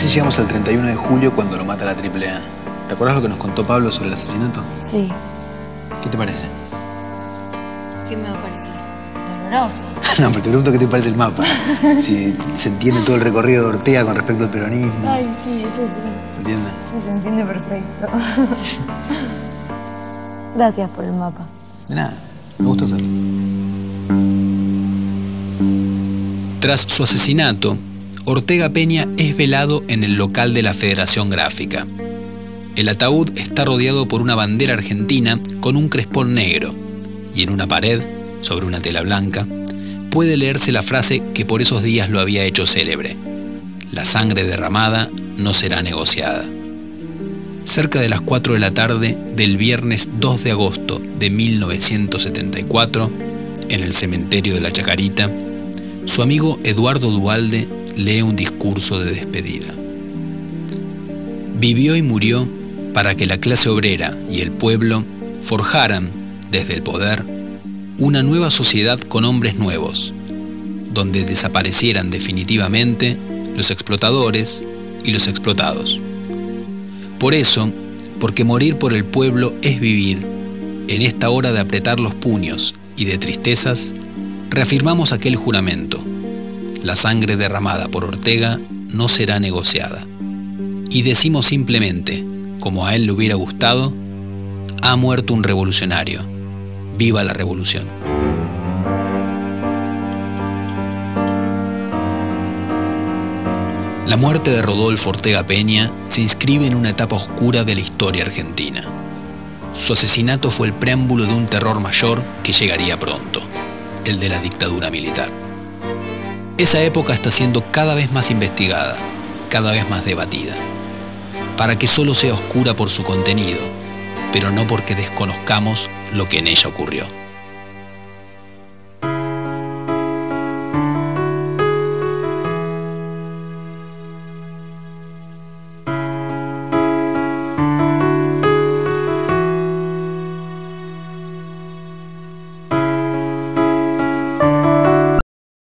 llegamos al 31 de julio cuando lo mata la AAA. ¿Te acuerdas lo que nos contó Pablo sobre el asesinato? Sí. ¿Qué te parece? ¿Qué me va a parecer? Doloroso. No, pero te pregunto qué te parece el mapa. Si se entiende todo el recorrido de Ortega con respecto al peronismo. Ay, sí, eso sí. ¿Se entiende? Sí, se entiende perfecto. Gracias por el mapa. De nada, me gusta hacerlo. Tras su asesinato, Ortega Peña es velado en el local de la Federación Gráfica. El ataúd está rodeado por una bandera argentina con un crespón negro, y en una pared, sobre una tela blanca, puede leerse la frase que por esos días lo había hecho célebre: la sangre derramada no será negociada. Cerca de las 4 de la tarde del viernes 2 de agosto de 1974, en el cementerio de la Chacarita, su amigo Eduardo Duhalde lee un discurso de despedida. Vivió y murió para que la clase obrera y el pueblo forjaran, desde el poder, una nueva sociedad con hombres nuevos, donde desaparecieran definitivamente los explotadores y los explotados. Por eso, porque morir por el pueblo es vivir, en esta hora de apretar los puños y de tristezas, reafirmamos aquel juramento: la sangre derramada por Ortega no será negociada. Y decimos simplemente, como a él le hubiera gustado: ha muerto un revolucionario. ¡Viva la revolución! La muerte de Rodolfo Ortega Peña se inscribe en una etapa oscura de la historia argentina. Su asesinato fue el preámbulo de un terror mayor que llegaría pronto: el de la dictadura militar. Esa época está siendo cada vez más investigada, cada vez más debatida, para que solo sea oscura por su contenido, pero no porque desconozcamos lo que en ella ocurrió.